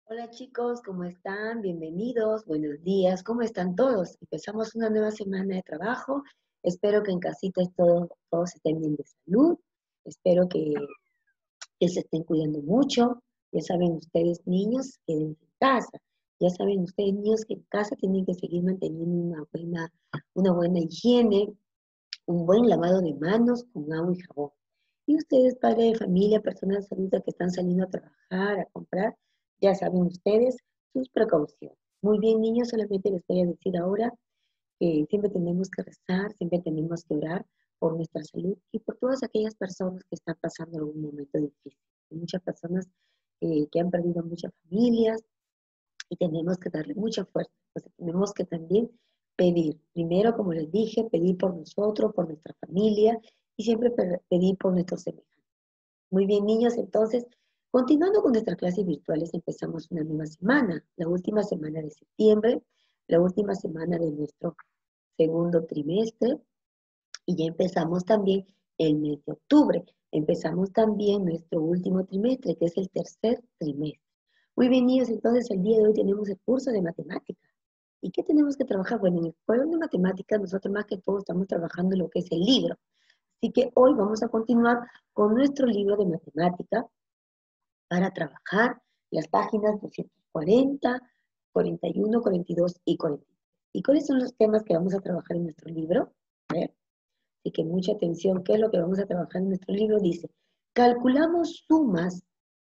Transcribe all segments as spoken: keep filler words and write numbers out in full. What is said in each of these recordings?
Hola chicos, ¿cómo están? Bienvenidos, buenos días, ¿cómo están todos? Empezamos una nueva semana de trabajo. Espero que en casitas todos, todos estén bien de salud. Espero que, que se estén cuidando mucho. Ya saben ustedes, niños, quédense en casa. Ya saben ustedes, niños, que en casa tienen que seguir manteniendo una buena, una buena higiene, un buen lavado de manos con agua y jabón. Y ustedes, padres de familia, personas adultas que están saliendo a trabajar, a comprar, ya saben ustedes sus precauciones. Muy bien, niños, solamente les voy a decir ahora que siempre tenemos que rezar, siempre tenemos que orar por nuestra salud y por todas aquellas personas que están pasando algún momento difícil. Hay muchas personas eh, que han perdido muchas familias, y tenemos que darle mucha fuerza. Entonces tenemos que también pedir, primero, como les dije, pedir por nosotros, por nuestra familia y siempre pedir por nuestros semejantes. Muy bien, niños, entonces, continuando con nuestras clases virtuales, empezamos una nueva semana, la última semana de septiembre, la última semana de nuestro segundo trimestre y ya empezamos también el mes de octubre. Empezamos también nuestro último trimestre, que es el tercer trimestre. Muy bien, niños, entonces el día de hoy tenemos el curso de matemáticas. ¿Y qué tenemos que trabajar? Bueno, en el cuadro de matemáticas nosotros más que todo estamos trabajando en lo que es el libro. Así que hoy vamos a continuar con nuestro libro de matemáticas para trabajar las páginas doscientos cuarenta, cuarenta y uno, cuarenta y dos y cuarenta y tres. ¿Y cuáles son los temas que vamos a trabajar en nuestro libro? A ver. Así que mucha atención, ¿qué es lo que vamos a trabajar en nuestro libro? Dice, calculamos sumas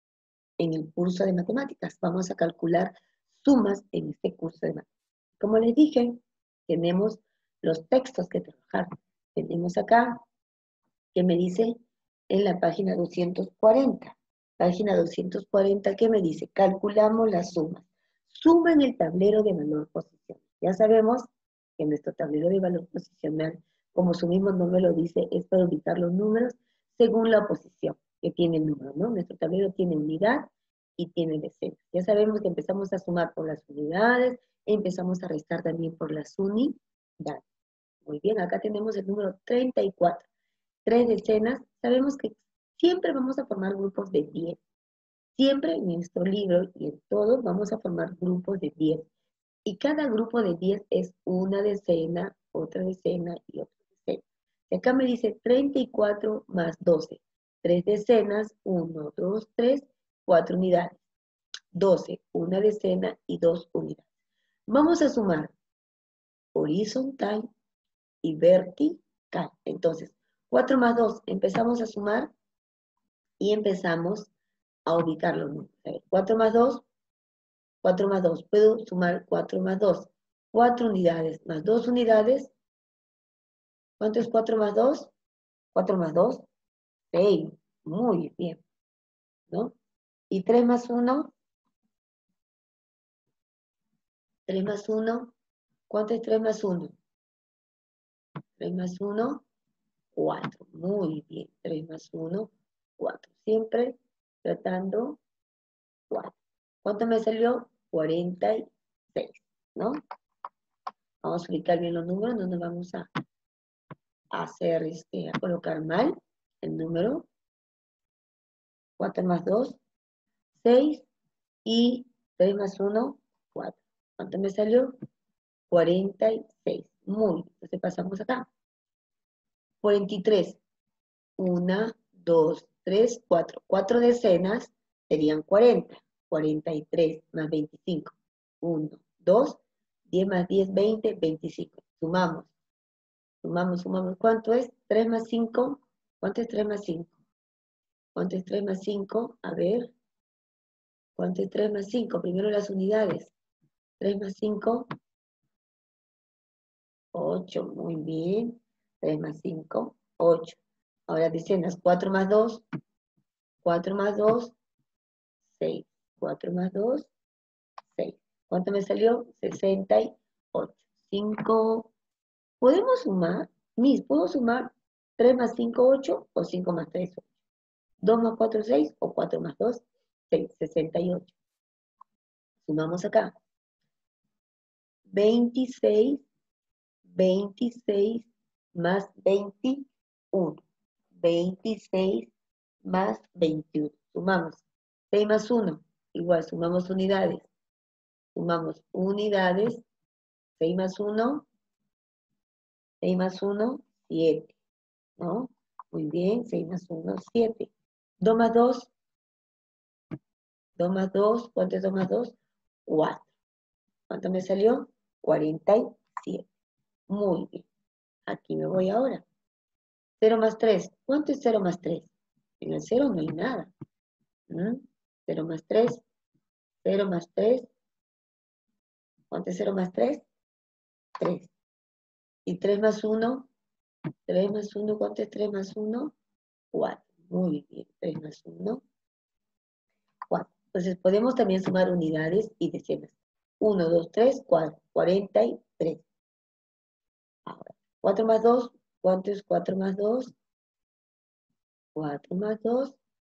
en el curso de matemáticas. Vamos a calcular sumas en este curso de matemáticas. Como les dije, tenemos los textos que trabajar. Tenemos acá, que me dice en la página doscientos cuarenta. Página doscientos cuarenta, ¿qué me dice? Calculamos las sumas. Suma en el tablero de valor posicional. Ya sabemos que nuestro tablero de valor posicional, como su mismo nombre lo dice, es para ubicar los números según la posición que tiene el número, ¿no? Nuestro tablero tiene unidad y tiene decenas. Ya sabemos que empezamos a sumar por las unidades, e empezamos a restar también por las unidades. Muy bien, acá tenemos el número treinta y cuatro. Tres decenas, sabemos que siempre vamos a formar grupos de diez. Siempre en nuestro libro y en todos vamos a formar grupos de diez. Y cada grupo de diez es una decena, otra decena y otra decena. Y acá me dice treinta y cuatro más doce. Tres decenas, uno, dos, tres, cuatro unidades. doce, una decena y dos unidades. Vamos a sumar horizontal y vertical. Entonces, cuatro más dos, empezamos a sumar y empezamos a ubicar los números. A ver, cuatro más dos, cuatro más dos. Puedo sumar cuatro más dos. cuatro unidades más dos unidades. ¿Cuánto es cuatro más dos? cuatro más dos, seis. Muy bien, ¿no? Y tres más uno, tres más uno. ¿Cuánto es tres más uno? tres más uno, cuatro. Muy bien, tres más uno, cuatro. Siempre tratando cuatro. ¿Cuánto me salió? cuarenta y seis, ¿no? Vamos a ubicar bien los números, no nos vamos a hacer, este, a colocar mal el número. cuatro más dos, seis y tres más uno, cuatro. ¿Cuánto me salió? cuarenta y seis. Muy bien, entonces pasamos acá. cuarenta y tres. uno, dos, tres, cuatro. cuatro decenas serían cuarenta. cuarenta y tres más veinticinco. uno, dos, diez más diez, veinte, veinticinco. Sumamos. Sumamos, sumamos. ¿Cuánto es? tres más cinco. ¿Cuánto es tres más cinco? ¿Cuánto es tres más cinco? A ver. ¿Cuánto es tres más cinco? Primero las unidades. tres más cinco. ocho. Muy bien. tres más cinco. ocho. Ahora decenas. cuatro más dos. cuatro más dos. seis. cuatro más dos. seis. ¿Cuánto me salió? sesenta y ocho. cinco. ¿Podemos sumar? Mis, ¿puedo sumar tres más cinco, ocho o cinco más tres, ocho? dos más cuatro, seis o cuatro más dos, seis, sesenta y ocho. Sumamos acá. veintiséis, veintiséis más veintiuno. veintiséis más veintiuno. Sumamos. seis más uno, igual sumamos unidades. Sumamos unidades, seis más uno, seis más uno, siete, ¿no? Muy bien, seis más uno, siete. dos más dos, dos más dos, ¿cuánto es dos más dos? cuatro. ¿Cuánto me salió? cuarenta y siete. Muy bien. Aquí me voy ahora. cero más tres. ¿Cuánto es cero más tres? En el cero no hay nada. ¿Mm? cero más tres. cero más tres. ¿Cuánto es cero más tres? tres. ¿Y tres más uno? tres más uno, ¿cuánto es tres más uno? cuatro. Muy bien. tres más uno, cuatro. Entonces podemos también sumar unidades y decenas. uno, dos, tres, cuatro. cuarenta y tres. Ahora, cuatro más dos, ¿cuánto es cuatro más dos? cuatro más dos.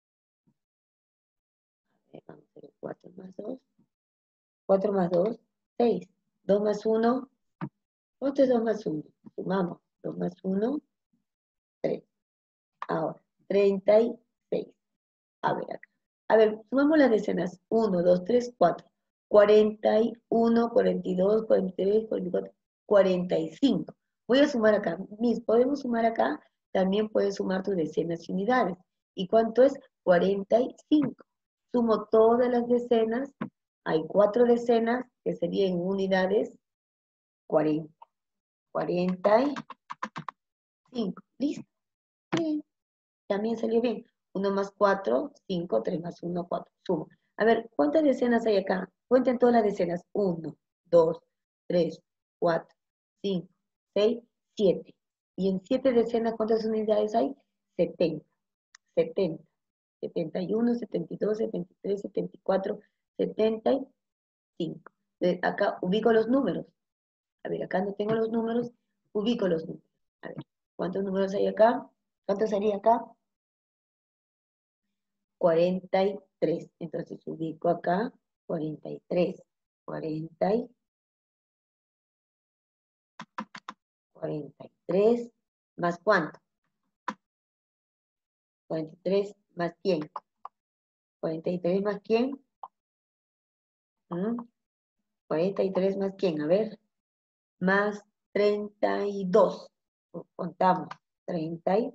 A ver, vamos a ver, cuatro más dos. cuatro más dos, seis. dos más uno, ¿cuánto es dos más uno? Sumamos. dos más uno, tres. Ahora, treinta y seis. A ver acá. A ver, sumamos las decenas. uno, dos, tres, cuatro. cuarenta y uno, cuarenta y dos, cuarenta y tres, cuarenta y cuatro, cuarenta y cinco. Voy a sumar acá. Mis, ¿podemos sumar acá? También puedes sumar tus decenas y unidades. ¿Y cuánto es? cuarenta y cinco. Sumo todas las decenas. Hay cuatro decenas que serían unidades. cuarenta. cuarenta y cinco. ¿Listo? Bien. También salió bien. uno más cuatro, cinco, tres más uno, cuatro. Sumo. A ver, ¿cuántas decenas hay acá? Cuenten todas las decenas. uno, dos, tres, cuatro, cinco, seis, siete. Y en siete decenas, ¿cuántas unidades hay? setenta. setenta. setenta y uno, setenta y dos, setenta y tres, setenta y cuatro, setenta y cinco. Entonces, acá ubico los números. A ver, acá no tengo los números, ubico los números. A ver, ¿cuántos números hay acá? ¿Cuántos hay acá? cuarenta y tres. Entonces ubico acá cuarenta y tres. cuarenta y cuarenta y tres. ¿Más cuánto? cuarenta y tres más quién. cuarenta y tres más quién. ¿Mm? cuarenta y tres más quién. A ver. Más treinta y dos. Contamos. treinta y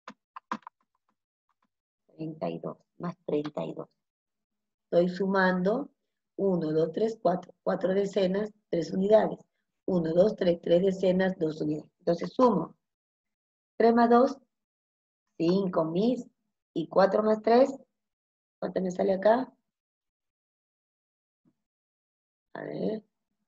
treinta y dos. Más treinta y dos. Estoy sumando uno, dos, tres, cuatro. cuatro decenas, tres unidades. uno, dos, tres, tres decenas, dos unidades. Entonces sumo. tres más dos, cinco mis. Y cuatro más tres, ¿cuánto me sale acá? A ver.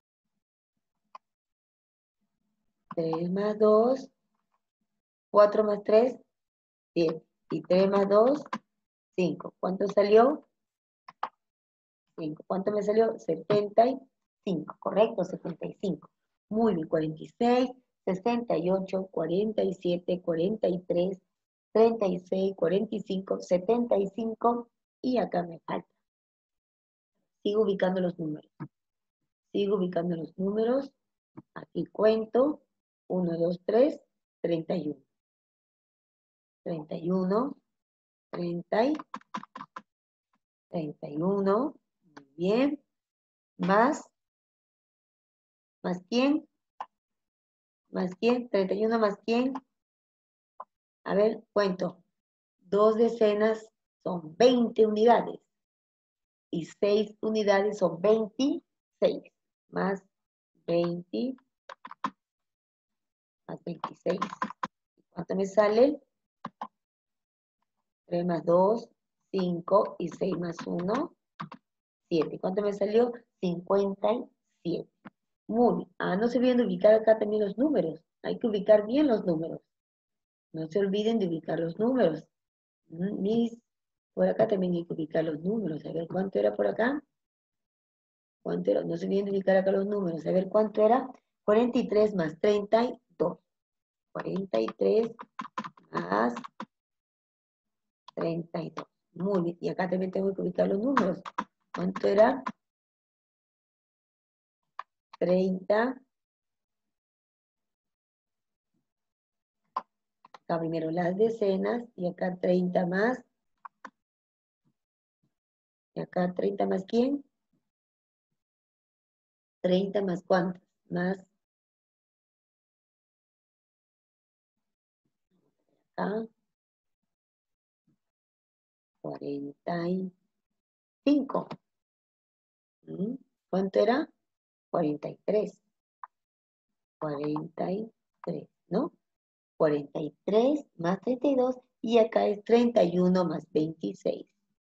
tres más dos, cuatro más tres, siete. Y tres más dos, cinco. ¿Cuánto salió? cinco. ¿Cuánto me salió? setenta y cinco, ¿correcto? setenta y cinco. Muy bien, cuarenta y seis, sesenta y ocho, cuarenta y siete, cuarenta y tres, treinta y seis, cuarenta y cinco, setenta y cinco, y acá me falta. Sigo ubicando los números. Sigo ubicando los números. Aquí cuento. uno, dos, tres, treinta y uno. treinta y uno, treinta y treinta y uno. Muy bien. Más. ¿Más quién? ¿Más quién? treinta y uno más quién. A ver, cuento. Dos decenas son veinte unidades. Y seis unidades son veintiséis. Más veinte. Más veintiséis. ¿Cuánto me sale? tres más dos, cinco. Y seis más uno, siete. ¿Cuánto me salió? cincuenta y siete. Muy bien. Ah, no se olviden de ubicar acá también los números. Hay que ubicar bien los números. No se olviden de ubicar los números. Mm, Mis, por acá también hay que ubicar los números. A ver, ¿cuánto era por acá? ¿Cuánto era? No se olviden de ubicar acá los números. A ver, ¿cuánto era? cuarenta y tres más treinta y dos. cuarenta y tres más treinta y dos. Muy bien. Y acá también tengo que ubicar los números. ¿Cuánto era? treinta. Acá primero las decenas y acá treinta más Y acá treinta más ¿quién? treinta más ¿cuántas? Más acá cuarenta y cinco. ¿Mm? ¿Cuánto era? cuarenta y tres. cuarenta y tres, ¿no? cuarenta y tres más treinta y dos y acá es treinta y uno más veintiséis.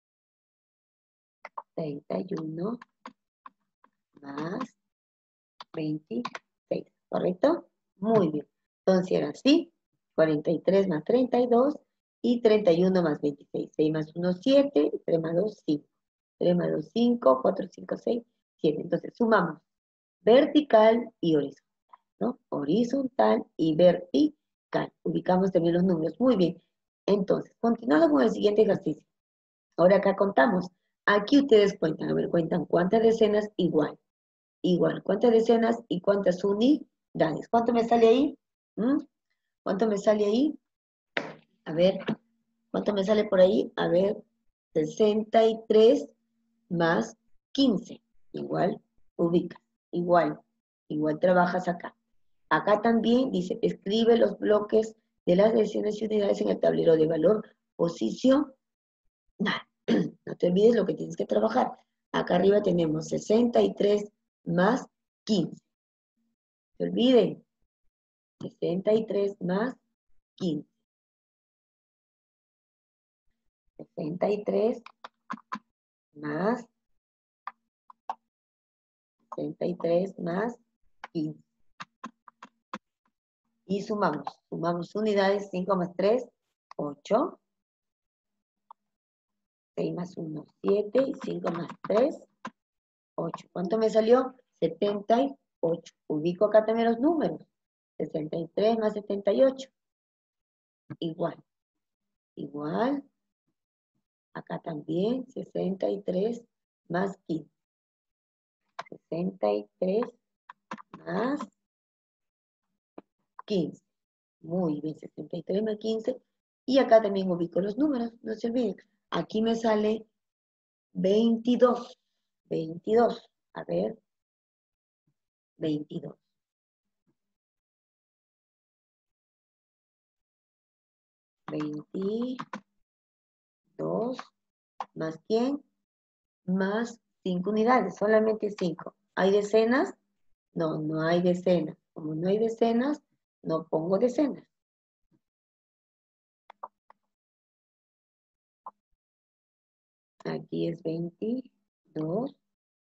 treinta y uno más veintiséis, ¿correcto? Muy bien. Entonces era así, cuarenta y tres más treinta y dos y treinta y uno más veintiséis. seis más uno, siete, tres más dos, cinco. tres más dos, cinco, cuatro, cinco, seis, siete. Entonces sumamos vertical y horizontal, ¿no? Horizontal y vertical. Ubicamos también los números. Muy bien. Entonces, continuando con el siguiente ejercicio. Ahora acá contamos. Aquí ustedes cuentan. A ver, cuentan cuántas decenas igual. Igual. ¿Cuántas decenas y cuántas unidades? ¿Cuánto me sale ahí? ¿Mm? ¿Cuánto me sale ahí? A ver. ¿Cuánto me sale por ahí? A ver. sesenta y tres más quince. Igual. Ubica. Igual. Igual trabajas acá. Acá también dice, escribe los bloques de las decenas y unidades en el tablero de valor, posición. Nah, no te olvides lo que tienes que trabajar. Acá arriba tenemos sesenta y tres más quince. No te olviden. sesenta y tres más quince. sesenta y tres más sesenta y tres más quince. Y sumamos. Sumamos unidades. cinco más tres, ocho. seis más uno, siete. Y cinco más tres, ocho. ¿Cuánto me salió? setenta y ocho. Ubico acá también los números. sesenta y tres más setenta y ocho. Igual. Igual. Acá también. sesenta y tres más quince. sesenta y tres más quince. Muy bien. sesenta y tres más quince. Y acá también ubico los números. No se olviden. Aquí me sale veintidós. veintidós. A ver. veintidós. veintidós más quién, más cinco unidades, solamente cinco. ¿Hay decenas? No, no hay decenas. Como no hay decenas, no pongo decenas. Aquí es veintidós.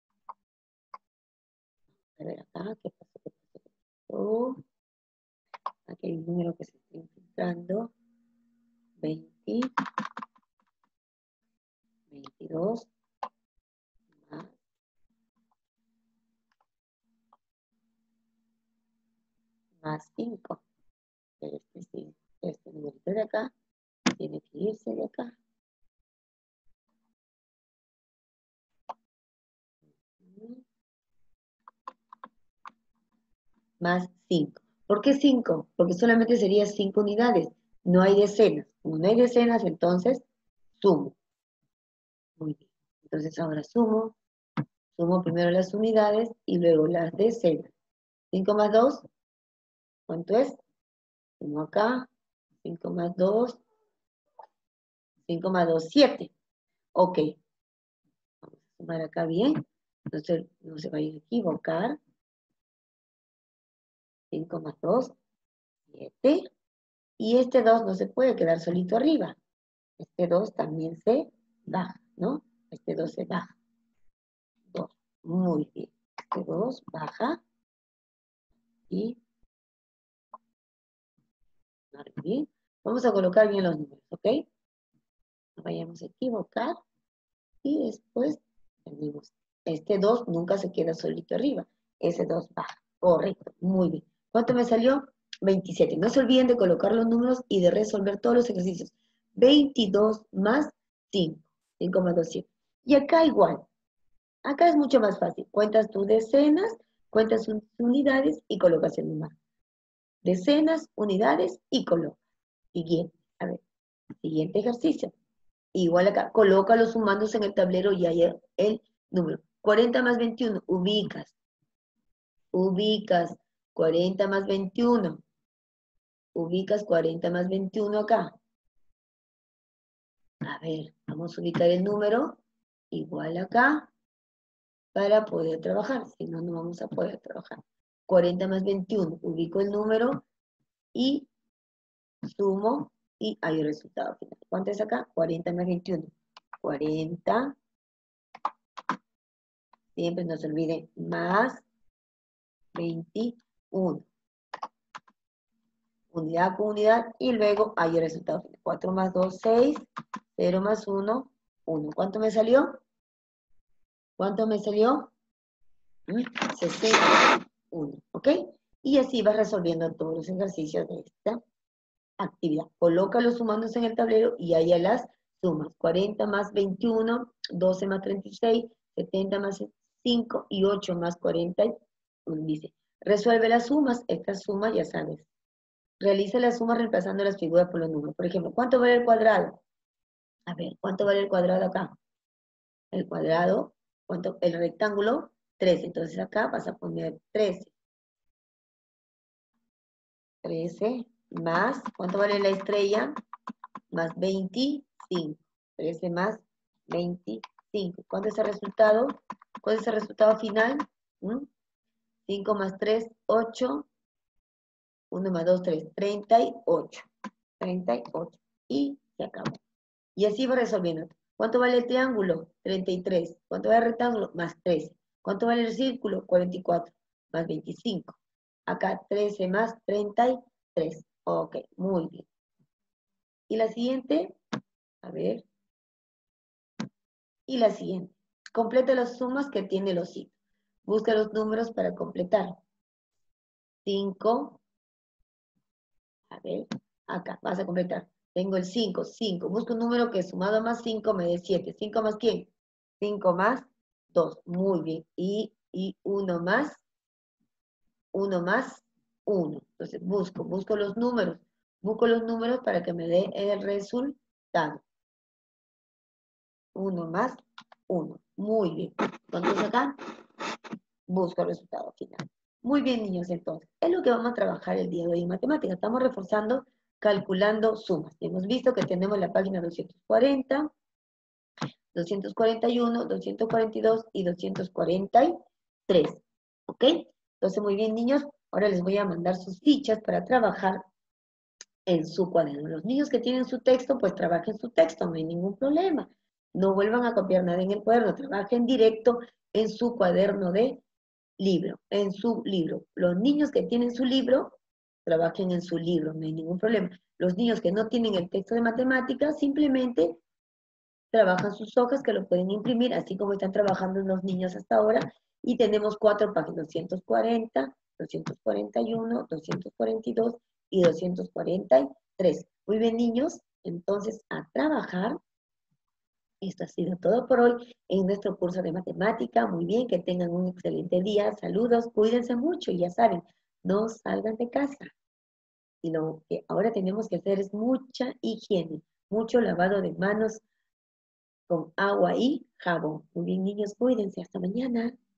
A ver acá, ¿qué pasó? ¿Qué pasó? ¿Qué pasó? Aquí hay un número que se está infiltrando. veinte, veintidós más, más cinco. Este, sí, este numerito de acá tiene que irse de acá. Más cinco. ¿Por qué cinco? Porque solamente sería cinco unidades. No hay decenas. Como no hay decenas, entonces sumo. Muy bien. Entonces ahora sumo. Sumo primero las unidades y luego las decenas. cinco más dos, ¿cuánto es? Sumo acá. cinco más dos. cinco más dos, siete. Ok. Vamos a sumar acá bien. No se, no se vayan a equivocar. cinco más dos, siete. Y este dos no se puede quedar solito arriba. Este dos también se baja, ¿no? Este dos se baja. dos. Muy bien. Este dos baja. Y muy bien. Vamos a colocar bien los números, ¿ok? No vayamos a equivocar. Y después tenemos. Este dos nunca se queda solito arriba. Ese dos baja. Correcto. Muy bien. ¿Cuánto me salió? veintisiete. No se olviden de colocar los números y de resolver todos los ejercicios. veintidós más cinco. cinco más dos, siete. Y acá igual. Acá es mucho más fácil. Cuentas tus decenas, cuentas tus unidades y colocas el número. Decenas, unidades y colocas. Siguiente. A ver. Siguiente ejercicio. Igual acá, coloca los sumandos en el tablero y hay el número. cuarenta más veintiuno, ubicas. Ubicas cuarenta más veintiuno. Ubicas cuarenta más veintiuno acá. A ver, vamos a ubicar el número igual acá para poder trabajar. Si no, no vamos a poder trabajar. cuarenta más veintiuno, ubico el número y sumo y hay el resultado final. ¿Cuánto es acá? cuarenta más veintiuno. cuarenta. Siempre no se olvide, más veintiuno. Unidad con unidad y luego hay el resultado final. cuatro más dos, seis. cero más uno, uno. ¿Cuánto me salió? ¿Cuánto me salió? sesenta y uno. ¿Ok? Y así vas resolviendo todos los ejercicios de esta actividad. Coloca los sumandos en el tablero y ahí a las sumas. cuarenta más veintiuno, doce más treinta y seis, setenta más cinco y ocho más cuarenta y uno. Dice, resuelve las sumas. Estas sumas ya sabes. Realiza las sumas reemplazando las figuras por los números. Por ejemplo, ¿cuánto vale el cuadrado? A ver, ¿cuánto vale el cuadrado acá? El cuadrado, ¿cuánto? El rectángulo, trece. Entonces acá vas a poner trece. trece más, ¿cuánto vale la estrella? Más veinticinco. trece más veinticinco. ¿Cuánto es el resultado? ¿Cuál es el resultado final? ¿Mm? cinco más tres, ocho. uno más dos, tres. treinta y ocho. treinta y ocho. Y se acabó. Y así va resolviendo. ¿Cuánto vale el triángulo? treinta y tres. ¿Cuánto vale el rectángulo? Más trece. ¿Cuánto vale el círculo? cuarenta y cuatro. Más veinticinco. Acá trece más treinta y tres. Ok, muy bien. Y la siguiente, a ver. Y la siguiente. Completa las sumas que tiene los signos. Busca los números para completar. cinco. A ver, acá vas a completar. Tengo el cinco, cinco. Busco un número que sumado a más cinco me dé siete. ¿cinco más quién? cinco más dos. Muy bien. Y, y uno más, uno más uno. Entonces busco, busco los números. Busco los números para que me dé el resultado. uno más uno. Muy bien. ¿Cuánto es acá? Busco el resultado final. Muy bien, niños, entonces. Es lo que vamos a trabajar el día de hoy en matemáticas. Estamos reforzando calculando sumas. Hemos visto que tenemos la página doscientos cuarenta, doscientos cuarenta y uno, doscientos cuarenta y dos y doscientos cuarenta y tres. ¿Ok? Entonces, muy bien, niños. Ahora les voy a mandar sus fichas para trabajar en su cuaderno. Los niños que tienen su texto, pues trabajen su texto, no hay ningún problema. No vuelvan a copiar nada en el cuaderno, trabajen directo en su cuaderno de libro, en su libro. Los niños que tienen su libro, trabajen en su libro, no hay ningún problema. Los niños que no tienen el texto de matemáticas, simplemente trabajan sus hojas que lo pueden imprimir, así como están trabajando los niños hasta ahora. Y tenemos cuatro páginas, doscientos cuarenta, doscientos cuarenta y uno, doscientos cuarenta y dos y doscientos cuarenta y tres. Muy bien, niños, entonces a trabajar. Esto ha sido todo por hoy en nuestro curso de matemática. Muy bien, que tengan un excelente día. Saludos, cuídense mucho y ya saben, no salgan de casa. Y lo que ahora tenemos que hacer es mucha higiene, mucho lavado de manos con agua y jabón. Muy bien, niños, cuídense. Hasta mañana.